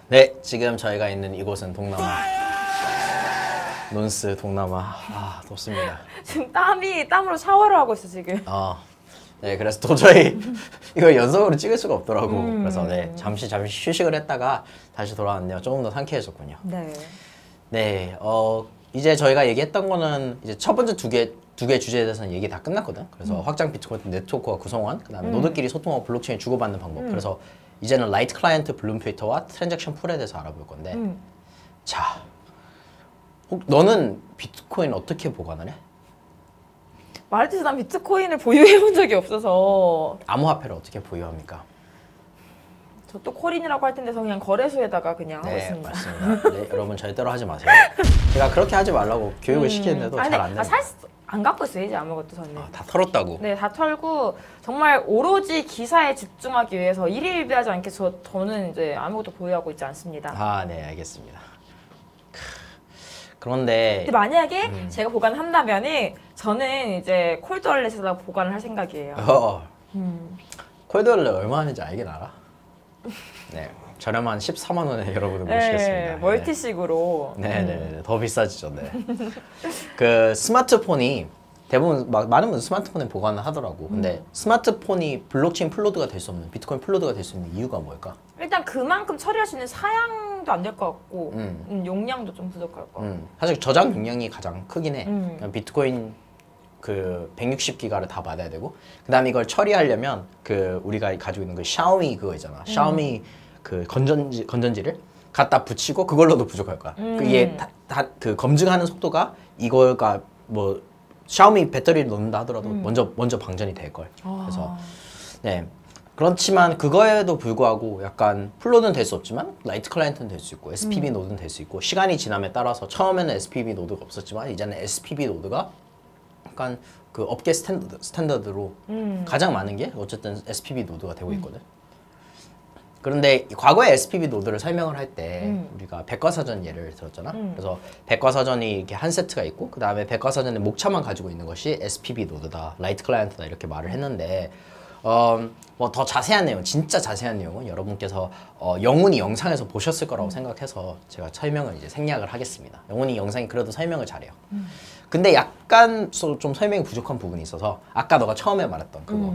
네, 지금 저희가 있는 이곳은 동남아. 논스 동남아. 아, 덥습니다. 지금 땀으로 샤워를 하고 있어 지금. 네, 그래서 도저히 이걸 연속으로 찍을 수가 없더라고. 그래서 네, 잠시 휴식을 했다가 다시 돌아왔네요. 조금 더 상쾌해졌군요. 네. 네, 이제 저희가 얘기했던 거는 이제 첫 번째 두 개 주제에 대해서는 얘기 다 끝났거든. 그래서 확장 비트코인 네트워크와 구성원, 그다음에 노드끼리 소통하고 블록체인 주고받는 방법. 그래서 이제는 라이트 클라이언트 블룸 필터와 트랜잭션 풀에 대해서 알아볼 건데. 자, 너는 비트코인 어떻게 보관을 해? 말했듯이 난 비트코인을 보유해본 적이 없어서. 암호화폐를 어떻게 보유합니까? 저 또 코린이라고 할 텐데서 그냥 거래소에다가 그냥 하고 있습니다. 맞습니다. 네, 여러분 절대로 하지 마세요. 제가 그렇게 하지 말라고 교육을 시키는데도 잘 안 됩니다. 안 갖고 있어요 이제 아무것도 저는. 다 털었다고? 네, 다 털고 정말 오로지 기사에 집중하기 위해서 일일비하지 않게 저는 이제 아무것도 보유하고 있지 않습니다. 아, 네, 알겠습니다. 그런데 만약에 제가 보관한다면은 저는 이제 콜드월렛에다 보관을 할 생각이에요. 콜드월렛 얼마 하는지 알긴 알아? 네, 저렴한 14만 원에 여러분을 모시겠습니다. 멀티식으로. 네, 더 비싸지죠. 네. 그 스마트폰이 대부분 많은 분들 스마트폰에 보관을 하더라고. 근데 스마트폰이 블록체인 플로드가 될 수 없는, 비트코인 플로드가 될 수 있는 이유가 뭘까? 일단 그만큼 처리할 수 있는 사양도 안 될 것 같고 용량도 좀 부족할 것 같고. 사실 저장 용량이 가장 크긴 해. 비트코인 그 160기가를 다 받아야 되고, 그다음에 이걸 처리하려면 그 우리가 가지고 있는 그 샤오미 그거 있잖아. 샤오미 그 건전지를 갖다 붙이고 그걸로도 부족할 거야. 그게 그 검증하는 속도가 이거가 뭐 샤오미 배터리를 넣는다 하더라도 먼저 방전이 될 걸. 그래서 네. 그렇지만 그거에도 불구하고 약간 플로드는 될 수 없지만 라이트 클라이언트는 될 수 있고 SPB 노드는 될 수 있고, 시간이 지남에 따라서 처음에는 SPB 노드가 없었지만 이제는 SPB 노드가 약간 그 업계 스탠더드로 가장 많은 게 어쨌든 SPB 노드가 되고 있거든. 그런데 과거에 SPB 노드를 설명을 할 때 우리가 백과사전 예를 들었잖아. 그래서 백과사전이 이렇게 한 세트가 있고 그 다음에 백과사전의 목차만 가지고 있는 것이 SPB 노드다, 라이트 클라이언트다 이렇게 말을 했는데, 뭐 더 자세한 내용, 진짜 자세한 내용은 여러분께서 영훈이 영상에서 보셨을 거라고 생각해서 제가 설명을 이제 생략을 하겠습니다. 영훈이 영상이 그래도 설명을 잘해요. 근데 약간 좀 설명이 부족한 부분이 있어서 아까 너가 처음에 말했던 그거.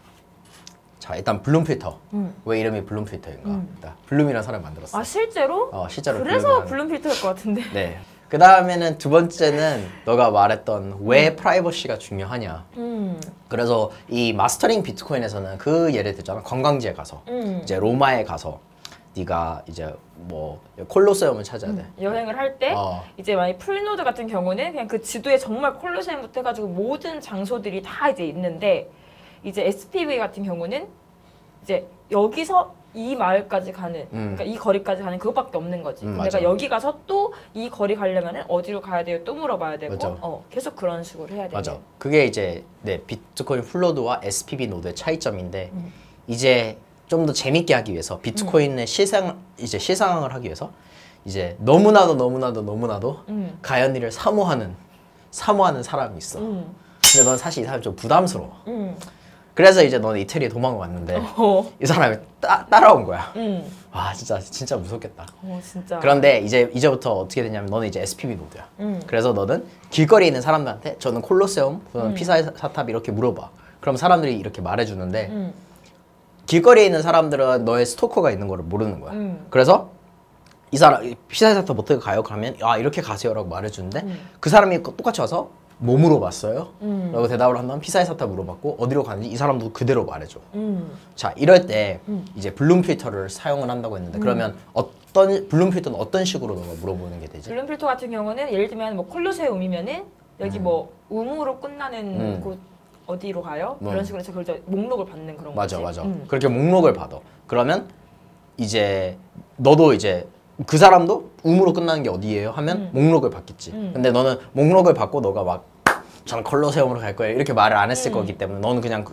자, 일단 블룸 필터. 왜 이름이 블룸 필터인가? 블룸이라는 사람이 만들었어. 아, 실제로? 실제로. 그래서 블룸 필터일 것 같은데. 네. 그 다음에는 두 번째는 너가 말했던 왜 프라이버시가 중요하냐. 그래서 이 마스터링 비트코인에서는 그 예를 들잖아. 관광지에 가서 이제 로마에 가서 네가 이제 뭐 콜로세움을 찾아야 돼. 여행을 할 때 이제 만약 풀노드 같은 경우는 그냥 그 지도에 정말 콜로세움부터 해가지고 모든 장소들이 다 이제 있는데, 이제 SPV 같은 경우는 이제 여기서 이 마을까지 가는, 그러니까 이 거리까지 가는 그것밖에 없는 거지. 내가 여기 가서 또 이 거리 가려면은 어디로 가야 돼요? 또 물어봐야 되고, 계속 그런 식으로 해야 돼. 맞아. 그게 이제 비트코인 플로드와 SPB 노드의 차이점인데, 이제 좀 더 재밌게 하기 위해서 비트코인의 실상을 하기 위해서 이제 너무나도 가연이를 사모하는 사람이 있어. 근데 넌 사실 이 사람이 좀 부담스러워. 그래서 이제 너는 이태리에 도망왔는데 이 사람이 따라온 거야. 와, 진짜 무섭겠다. 진짜. 그런데 이제부터 어떻게 되냐면 너는 이제 SPB 노드야. 그래서 너는 길거리에 있는 사람들한테 저는 콜로세움, 저는 피사의 사탑 이렇게 물어봐. 그럼 사람들이 이렇게 말해주는데 길거리에 있는 사람들은 너의 스토커가 있는 거를 모르는 거야. 그래서 이 사람 피사의 사탑 어떻게 가요? 그러면 이렇게 가세요라고 말해주는데 그 사람이 똑같이 와서 뭐 물어봤어요? 라고 대답을 한다면 피사의 사탑 물어봤고 어디로 가는지 이 사람도 그대로 말해줘. 자, 이럴 때 이제 블룸 필터를 사용을 한다고 했는데 그러면 블룸 필터는 어떤 식으로 너가 물어보는 게 되지? 블룸 필터 같은 경우는 예를 들면 뭐 콜로세움이면은 여기 뭐 음으로 끝나는 곳 어디로 가요? 이런 식으로 해서 그걸 목록을 받는 그런 거지. 맞아. 그렇게 목록을 받아. 그러면 이제 너도 이제 그 사람도 음으로 끝나는 게 어디예요? 하면 목록을 받겠지. 근데 너는 목록을 받고 너가 막 저는 콜로세움으로 갈 거예요 이렇게 말을 안 했을 거기 때문에 너는 그냥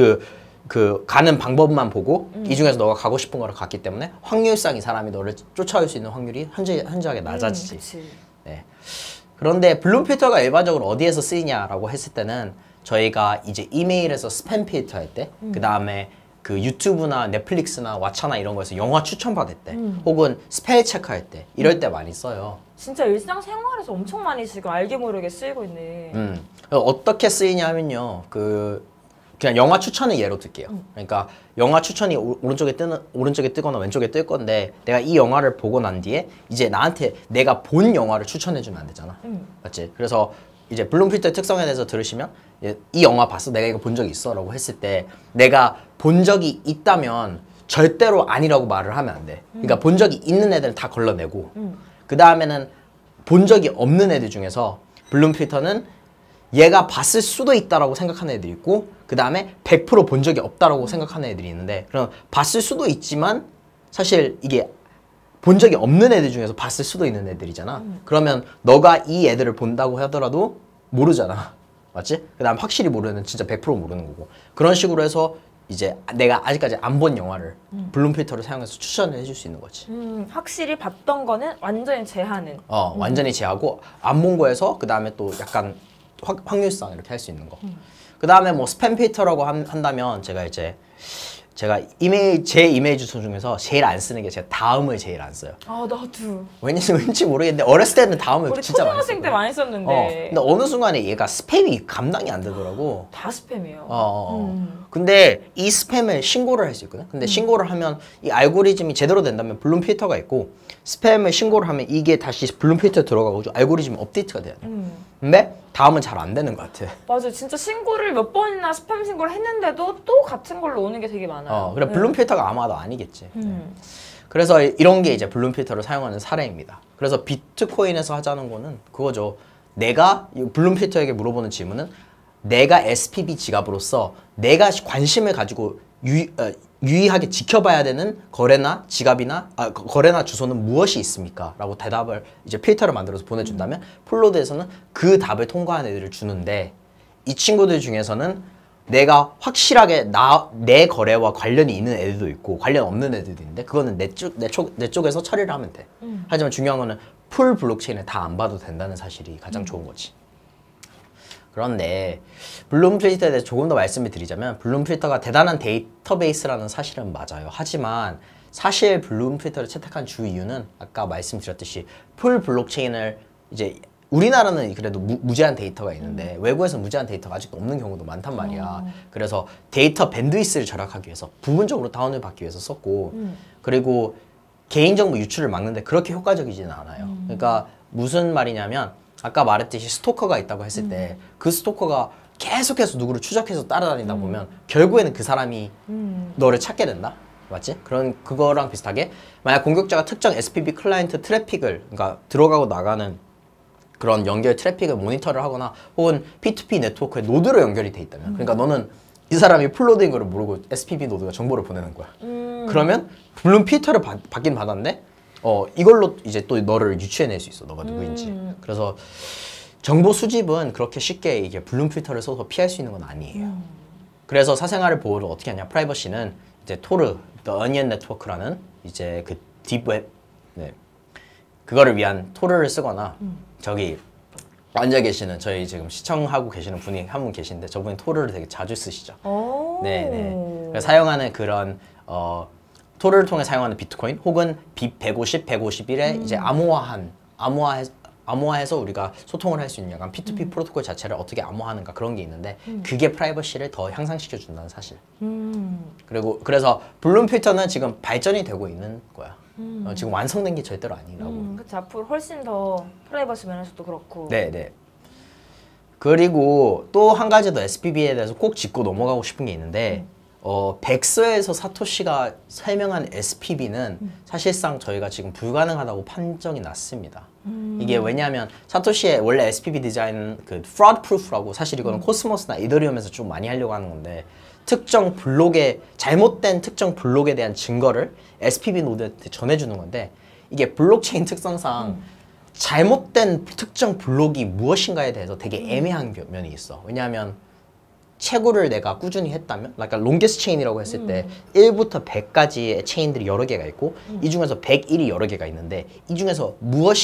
그 가는 방법만 보고 이 중에서 너가 가고 싶은 거를 갔기 때문에 확률상 이 사람이 너를 쫓아올 수 있는 확률이 현저하게 낮아지지. 네. 그런데 블룸 필터가 일반적으로 어디에서 쓰이냐라고 했을 때는 저희가 이제 이메일에서 스팸 필터 할 때, 그 다음에 그 유튜브나 넷플릭스나 왓챠나 이런 거에서 영화 추천받을 때 혹은 스펠 체크할 때 이럴 때 많이 써요. 진짜 일상생활에서 엄청 많이 지금 알게 모르게 쓰이고 있네. 어떻게 쓰이냐 하면요. 그냥 영화 추천을 예로 들게요. 그러니까 영화 추천이 오른쪽에 뜨거나 왼쪽에 뜰 건데 내가 이 영화를 보고 난 뒤에 이제 나한테 내가 본 영화를 추천해 주면 안 되잖아. 맞지? 그래서 이제 블룸 필터의 특성에 대해서 들으시면 이 영화 봤어? 내가 이거 본 적이 있어? 라고 했을 때 내가 본 적이 있다면 절대로 아니라고 말을 하면 안 돼. 그러니까 본 적이 있는 애들은 다 걸러내고 그 다음에는 본 적이 없는 애들 중에서 블룸 필터는 얘가 봤을 수도 있다라고 생각하는 애들이 있고 그 다음에 100% 본 적이 없다라고 생각하는 애들이 있는데 그럼 봤을 수도 있지만 사실 이게 본 적이 없는 애들 중에서 봤을 수도 있는 애들이잖아. 그러면 너가 이 애들을 본다고 하더라도 모르잖아. 맞지? 그 다음 확실히 모르는 진짜 100% 모르는 거고 그런 식으로 해서 이제 내가 아직까지 안 본 영화를 블룸 필터를 사용해서 추천을 해줄 수 있는 거지. 확실히 봤던 거는 완전히 제하는. 완전히 제하고 안 본 거에서 그 다음에 또 약간 확률상 이렇게 할 수 있는 거. 그 다음에 뭐 스팸 필터라고 한다면 제가 제 이메일 주소 중에서 제일 안 쓰는 게 제가 다음을 제일 안 써요. 아 나도. 왠지 모르겠는데 어렸을 때는 다음을 우리 진짜 많이 초등학생 때 많이 썼는데. 근데 어느 순간에 얘가 스팸이 감당이 안 되더라고. 다 스팸이에요. 근데 이 스팸을 신고를 할 수 있거든. 근데 신고를 하면 이 알고리즘이 제대로 된다면 블룸 필터가 있고 스팸을 신고를 하면 이게 다시 블룸 필터에 들어가고 알고리즘이 업데이트가 돼야 돼. 근데 다음은 잘 안 되는 것 같아. 맞아, 진짜 신고를 몇 번이나 스팸 신고를 했는데도 또 같은 걸로 오는 게 되게 많아요. 그래 블룸 필터가 아마도 아니겠지. 그래서 이런 게 이제 블룸 필터를 사용하는 사례입니다. 그래서 비트코인에서 하자는 거는 그거죠. 내가 블룸 필터에게 물어보는 질문은 내가 SPB 지갑으로서 내가 관심을 가지고 유의하게 지켜봐야 되는 거래나 지갑이나 거래나 주소는 무엇이 있습니까? 라고 대답을 이제 필터를 만들어서 보내준다면 폴로드에서는 그 답을 통과한 애들을 주는데 이 친구들 중에서는 내가 확실하게 내 거래와 관련이 있는 애들도 있고 관련 없는 애들도 있는데 그거는 내 쪽에서 처리를 하면 돼. 하지만 중요한 거는 풀 블록체인을 다 안 봐도 된다는 사실이 가장 좋은 거지. 그런데 블룸 필터에 대해서 조금 더 말씀을 드리자면 블룸 필터가 대단한 데이터베이스라는 사실은 맞아요. 하지만 사실 블룸 필터를 채택한 주 이유는 아까 말씀드렸듯이 풀 블록체인을 이제 우리나라는 그래도 무제한 데이터가 있는데 외국에서 무제한 데이터가 아직도 없는 경우도 많단 말이야. 그래서 데이터 밴드위스를 절약하기 위해서 부분적으로 다운을 받기 위해서 썼고 그리고 개인정보 유출을 막는데 그렇게 효과적이지는 않아요. 그러니까 무슨 말이냐면 아까 말했듯이 스토커가 있다고 했을 때 그 스토커가 계속해서 누구를 추적해서 따라다니다 보면 결국에는 그 사람이 너를 찾게 된다? 맞지? 그거랑 비슷하게 만약 공격자가 특정 SPB 클라이언트 트래픽을 그러니까 들어가고 나가는 그런 연결 트래픽을 모니터를 하거나 혹은 P2P 네트워크에 노드로 연결이 돼 있다면 그러니까 너는 이 사람이 풀로드인 거를 모르고 SPB 노드가 정보를 보내는 거야. 그러면 물론 필터를 받긴 받았는데 이걸로 이제 또 너를 유추해낼 수 있어. 너가 누구인지. 그래서 정보 수집은 그렇게 쉽게 이게 블룸 필터를 써서 피할 수 있는 건 아니에요. 그래서 사생활을 보호를 어떻게 하냐? 프라이버시는 이제 토르, The Onion Network라는 이제 그 딥웹, 그거를 위한 토르를 쓰거나 저기 앉아 계시는 저희 지금 시청하고 계시는 분이 한 분 계신데 저분이 토르를 되게 자주 쓰시죠. 네네. 사용하는 그런 토르를 통해 사용하는 비트코인 혹은 빕 150, 151에 이제 암호화해서 우리가 소통을 할 수 있는 약간 P2P 프로토콜 자체를 어떻게 암호화하는가 그런 게 있는데 그게 프라이버시를 더 향상시켜 준다는 사실. 그래서 블룸 필터는 지금 발전이 되고 있는 거야. 지금 완성된 게 절대로 아니라고. 그치, 앞으로 훨씬 더 프라이버시 면에서도 그렇고. 네네. 그리고 또 한 가지 더 SPB에 대해서 꼭 짚고 넘어가고 싶은 게 있는데 백서에서 사토시가 설명한 SPB는 사실상 저희가 지금 불가능하다고 판정이 났습니다. 이게 왜냐하면 사토시의 원래 SPB 디자인은 그 fraud proof라고 사실 이거는 코스모스나 이더리움에서 좀 많이 하려고 하는 건데 잘못된 특정 블록에 대한 증거를 SPB 노드한테 전해주는 건데 이게 블록체인 특성상 잘못된 특정 블록이 무엇인가에 대해서 되게 애매한 면이 있어. 왜냐하면 채굴을 내가 꾸준히 했다면 그러니까 롱게스트 체인이라고 했을 때 1부터 100까지의 체인들이 여러 개가 있고 이 중에서 101이 여러 개가 있는데 이 중에서 무엇이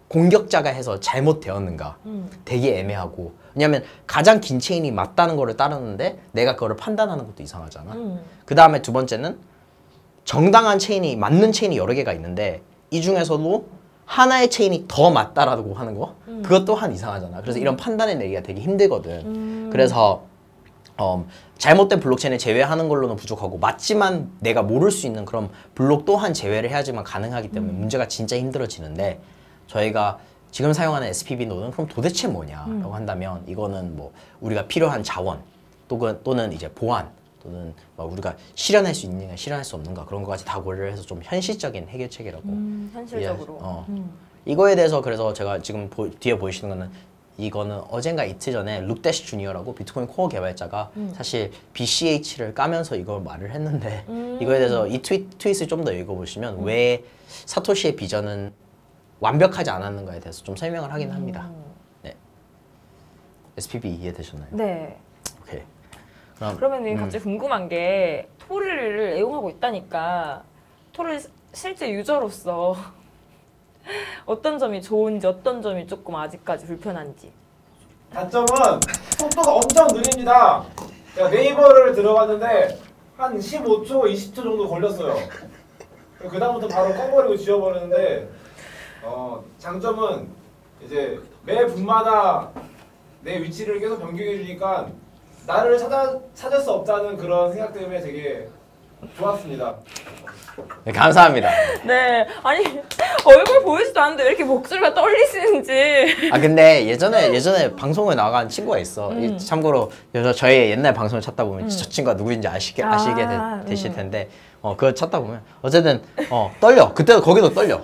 공격자가 해서 잘못되었는가 되게 애매하고 왜냐면 가장 긴 체인이 맞다는 거를 따르는데 내가 그거를 판단하는 것도 이상하잖아. 그 다음에 두 번째는 정당한 체인이 맞는 체인이 여러 개가 있는데 이 중에서도 하나의 체인이 더 맞다라고 하는 거 그것 또한 이상하잖아. 그래서 이런 판단을 내기가 되게 힘들거든. 그래서 잘못된 블록체인을 제외하는 걸로는 부족하고 맞지만 내가 모를 수 있는 그런 블록 또한 제외를 해야지만 가능하기 때문에 문제가 진짜 힘들어지는데 저희가 지금 사용하는 SPV 노드는 그럼 도대체 뭐냐라고 한다면 이거는 뭐 우리가 필요한 자원 또는 이제 보안 또는 막 우리가 실현할 수 있느냐 실현할 수 없는가 그런 것까지 다 고려를 해서 좀 현실적인 해결책이라고 현실적으로 이거에 대해서 그래서 제가 지금 뒤에 보이시는 거는 이거는 어젠가 이틀 전에 룩대시 주니어라고 비트코인 코어 개발자가 사실 BCH를 까면서 이걸 말을 했는데 이거에 대해서 이 트윗을 좀 더 읽어보시면 왜 사토시의 비전은 완벽하지 않았는가에 대해서 좀 설명을 하긴 합니다. 네. SPV 이해되셨나요? 네. 오케이. 그러면 갑자기 궁금한 게 토르를 애용하고 있다니까 토르 실제 유저로서 어떤 점이 좋은지 어떤 점이 조금 아직까지 불편한지. 단점은 속도가 엄청 느립니다. 제가 네이버를 들어갔는데 한 15초, 20초 정도 걸렸어요. 그 다음부터 바로 꺼버리고 지워버리는데 장점은 이제 매 분마다 내 위치를 계속 변경해 주니까 나를 찾을 수 없다는 그런 생각 때문에 되게 좋았습니다. 네, 감사합니다. 네, 아니 얼굴 보이지도 않는데 왜 이렇게 목소리가 떨리시는지. 아 근데 예전에 방송에 나간 친구가 있어. 참고로 저희 옛날 방송을 찾다 보면 저 친구가 누구인지 아시게 되실 텐데 그거 찾다 보면 어쨌든 떨려. 그때도 거기도 떨려.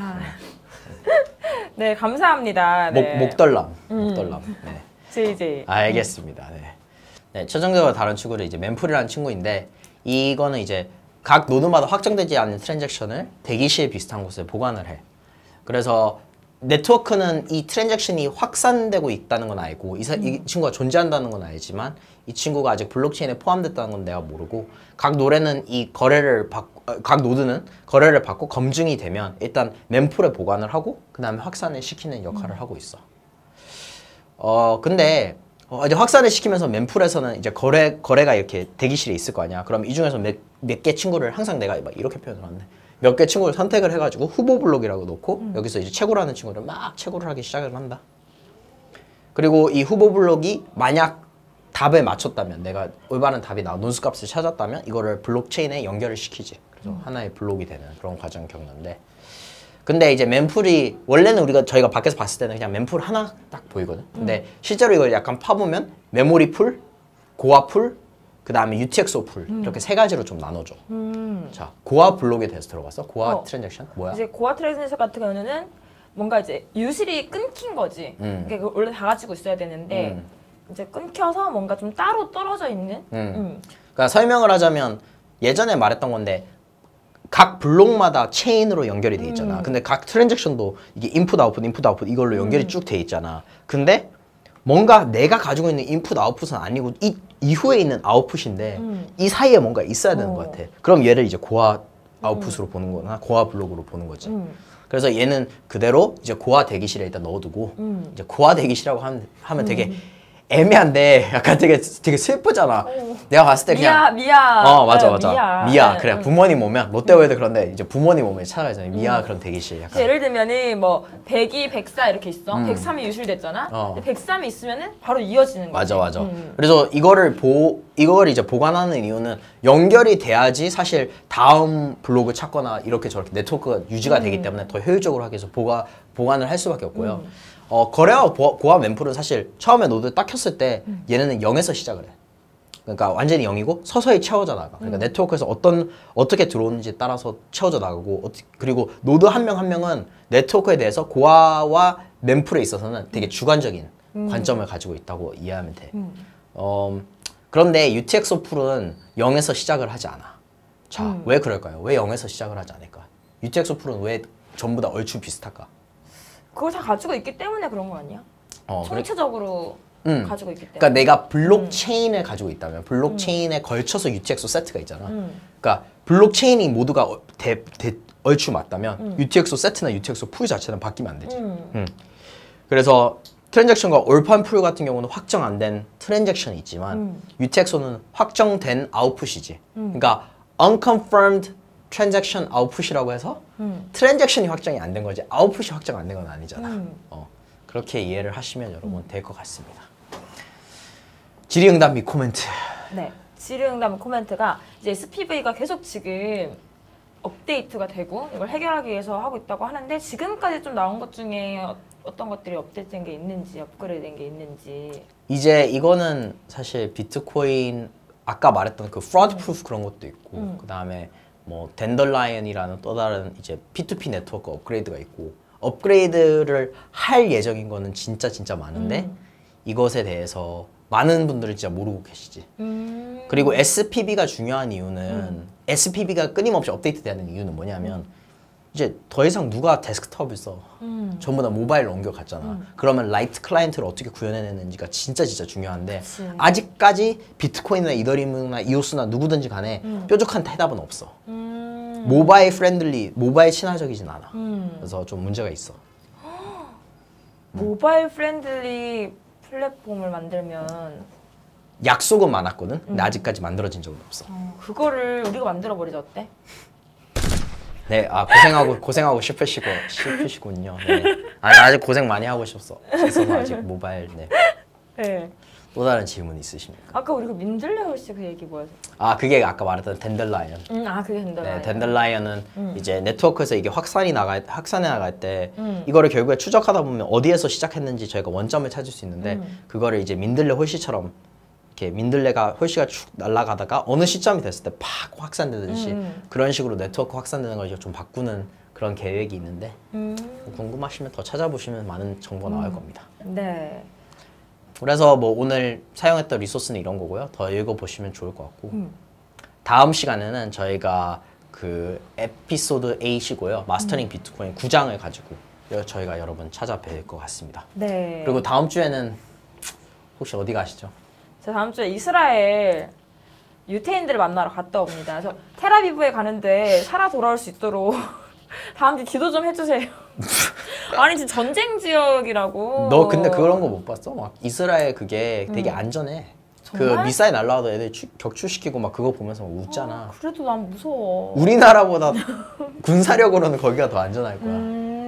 네, 감사합니다. 네. 목덜람. 네. JJ. 알겠습니다. 네. 네, 최종적으로 다른 친구는 이제 멤플이라는 친구인데 이거는 이제 각 노드마다 확정되지 않는 트랜잭션을 대기실 비슷한 곳에 보관을 해. 그래서 네트워크는 이 트랜잭션이 확산되고 있다는 건 알고 이 친구가 존재한다는 건 알지만 이 친구가 아직 블록체인에 포함됐다는 건 내가 모르고 각 노드는 거래를 받고 검증이 되면 일단 멤플에 보관을 하고 그 다음에 확산을 시키는 역할을 하고 있어. 근데 이제 확산을 시키면서 멤플에서는 이제 거래가 이렇게 대기실에 있을 거 아니야. 그럼 이 중에서 몇 개 친구를 항상 내가 막 이렇게 표현을 하는데 몇 개 친구를 선택을 해가지고 후보 블록이라고 놓고 여기서 이제 채굴 하는 친구를 막 채굴을 하기 시작을 한다. 그리고 이 후보 블록이 만약 답을 맞췄다면 내가 올바른 답이 논수 값을 찾았다면 이거를 블록체인에 연결을 시키지. 그래서 하나의 블록이 되는 그런 과정을 겪는데 근데 이제 멤플이 원래는 저희가 밖에서 봤을 때는 그냥 멤플 하나 딱 보이거든. 근데 실제로 이걸 약간 파보면 메모리 풀, 고아 풀, 그 다음에 UTXO 풀 이렇게 세 가지로 좀 나눠줘. 자, 고아 블록에 대해서 들어봤어? 고아 트랜잭션 뭐야? 이제 고아 트랜잭션 같은 경우는 뭔가 이제 유실이 끊긴 거지. 그러니까 원래 다 가지고 있어야 되는데 이제 끊겨서 뭔가 좀 따로 떨어져 있는. 그러니까 설명을 하자면 예전에 말했던 건데. 각 블록마다 체인으로 연결이 돼 있잖아. 근데 각 트랜잭션도 이게 인풋 아웃풋 이걸로 연결이 쭉 돼 있잖아. 근데 뭔가 내가 가지고 있는 인풋 아웃풋은 아니고 이 이후에 있는 아웃풋인데 이 사이에 뭔가 있어야 되는 것 같아. 그럼 얘를 이제 고아 아웃풋으로 보는 거나 고아 블록으로 보는 거지. 그래서 얘는 그대로 이제 고아 대기실에 일단 넣어두고 이제 고아 대기실이라고 하면 되게 애매한데 약간 되게 슬프잖아. 내가 봤을 때 그냥 미아. 맞아. 미아. 네. 그래. 부모님 오면 롯데월드 그런데 이제 부모님 오면 찾아가잖아요. 미아 그런 대기실 약간. 예를 들면은 뭐 102, 104 이렇게 있어. 103이 유실됐잖아. 103이 있으면은 바로 이어지는 거지. 맞아. 그래서 이걸 이제 보관하는 이유는 연결이 돼야지 사실 다음 블록을 찾거나 이렇게 저렇게 네트워크가 유지가 되기 때문에 더 효율적으로 하기 위해서 보관을 할 수밖에 없고요. 거래와 고아 멤플은 사실 처음에 노드 딱 켰을 때 얘네는 0에서 시작을 해. 그러니까 완전히 0이고 서서히 채워져 나가. 그러니까 네트워크에서 어떻게 들어오는지에 따라서 채워져 나가고 그리고 노드 한 명 한 명은 네트워크에 대해서 고아와 멤플에 있어서는 되게 주관적인 관점을 가지고 있다고 이해하면 돼. 그런데 UTXO 풀은 0에서 시작을 하지 않아. 자, 왜 그럴까요? 왜 0에서 시작을 하지 않을까? UTXO 풀은 왜 전부 다 얼추 비슷할까? 그걸 다 가지고 있기 때문에 그런 거 아니야? 총체적으로 가지고 있기 때문에. 그러니까 내가 블록체인을 가지고 있다면 블록체인에 걸쳐서 UTXO 세트가 있잖아. 그러니까 블록체인이 모두가 얼추 맞다면 UTXO 세트나 UTXO 풀 자체는 바뀌면 안 되지. 그래서 트랜잭션과 올판 풀 같은 경우는 확정 안 된 트랜잭션이 있지만 UTXO는 확정된 아웃풋이지. 그러니까 unconfirmed transaction output이라고 해서 트랜잭션이 확정이 안 된 거지 아웃풋이 확정 안 된 건 아니잖아. 그렇게 이해를 하시면 여러분 될 것 같습니다. 질의응답 및 코멘트. 네, 질의응답 코멘트가 이제 SPV가 계속 지금 업데이트가 되고 이걸 해결하기 위해서 하고 있다고 하는데 지금까지 좀 나온 것 중에 어떤 것들이 업데이트된 게 있는지 업그레이드된 게 있는지. 이제 이거는 사실 비트코인 아까 말했던 그 프로드 프루프 그런 것도 있고 그 다음에 뭐 덴더라이언이라는 또 다른 이제 P2P 네트워크 업그레이드가 있고 업그레이드를 할 예정인 거는 진짜 많은데 이것에 대해서 많은 분들은 진짜 모르고 계시지. 그리고 SPV가 중요한 이유는 SPV가 끊임없이 업데이트되는 이유는 뭐냐면 이제 더 이상 누가 데스크톱을 써. 전부 다 모바일로 옮겨갔잖아. 그러면 라이트 클라이언트를 어떻게 구현해내는지가 진짜 중요한데 그치. 아직까지 비트코인이나 이더리움이나 이오스나 누구든지 간에 뾰족한 대답은 없어. 모바일 프렌들리, 모바일 친화적이진 않아. 그래서 좀 문제가 있어. 모바일 프렌들리 플랫폼을 만들면 약속은 많았거든? 근데 아직까지 만들어진 적은 없어. 그거를 우리가 만들어버리자 어때? 네, 고생하고 싶으시군요. 네. 아직 고생 많이 하고 싶어서 아직 모바일, 네. 네. 또 다른 질문 있으십니까? 아까 우리가 민들레 홀씨 그 얘기 뭐였어? 그게 아까 말했던 덴더라이언. 그게 덴더라이언. 네, 덴더라이언은 이제 네트워크에서 이게 확산해 나갈 때 이거를 결국에 추적하다 보면 어디에서 시작했는지 저희가 원점을 찾을 수 있는데 그거를 이제 민들레 홀씨처럼 이렇게 민들레가 홀씨가 쭉 날아가다가 어느 시점이 됐을 때 팍 확산되듯이 그런 식으로 네트워크 확산되는 걸 좀 바꾸는 그런 계획이 있는데 궁금하시면 더 찾아보시면 많은 정보 나올 겁니다. 네. 그래서 뭐 오늘 사용했던 리소스는 이런 거고요. 더 읽어보시면 좋을 것 같고 다음 시간에는 저희가 그 에피소드 8이고요. 마스터링 비트코인 9장을 가지고 저희가 여러분 찾아뵐 것 같습니다. 네. 그리고 다음 주에는 혹시 어디 가시죠? 저 다음 주에 이스라엘 유태인들을 만나러 갔다 옵니다. 그래서 텔아비브에 가는데 살아 돌아올 수 있도록 다음 주 기도 좀 해주세요. 아니 지금 전쟁 지역이라고. 너 근데 그런 거 못 봤어? 막 이스라엘 그게 되게 안전해. 정말? 그 미사일 날라와도 애들 격추시키고 막 그거 보면서 막 웃잖아. 그래도 난 무서워. 우리나라보다 군사력으로는 거기가 더 안전할 거야.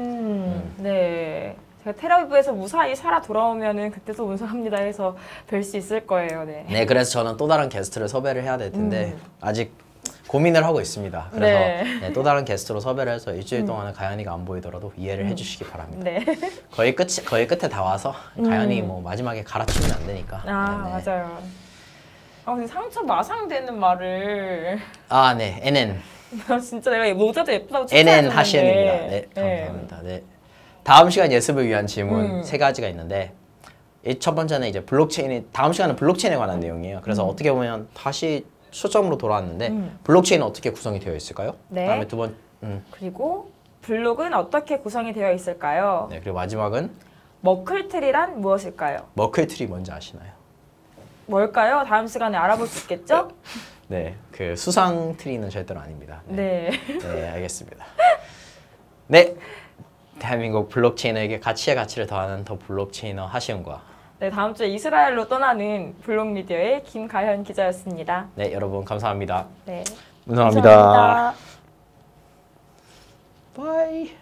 네. 제가 텔아비브에서 무사히 살아 돌아오면은 그때 또 운송합니다 해서 뵐 수 있을 거예요. 네. 네, 그래서 저는 또 다른 게스트를 섭외를 해야 될 텐데 아직 고민을 하고 있습니다. 그래서 네. 또 다른 게스트로 섭외를 해서 일주일 동안은 가연이가 안 보이더라도 이해를 해주시기 바랍니다. 네. 거의 끝에 다 와서 가연이 뭐 마지막에 갈아치우면 안 되니까. 네. 맞아요. 근데 상처 마상되는 말을 네, NN. 진짜 내가 모자도 예쁘다고 NN 칭찬했는데. 하시입니다. 네, 감사합니다. 네. 다음 시간 예습을 위한 질문 3가지가 있는데 첫 번째는 이제 다음 시간은 블록체인에 관한 내용이에요. 그래서 어떻게 보면 다시 초점으로 돌아왔는데 블록체인은 어떻게 구성이 되어 있을까요? 네. 그다음에 두 번, 그리고 블록은 어떻게 구성이 되어 있을까요? 네, 그리고 마지막은 머클트리란 무엇일까요? 머클트리 뭔지 아시나요? 뭘까요? 다음 시간에 알아볼 수 있겠죠? 네, 그 수상 트리는 절대로 아닙니다. 네. 네, 알겠습니다. 네, 대한민국 블록체인에게 가치의 가치를 더하는 더 블록체이너 하시은과 네, 다음 주에 이스라엘로 떠나는 블록미디어의 김가현 기자였습니다. 네, 여러분 감사합니다. 네. 감사합니다. 감사합니다. 바이.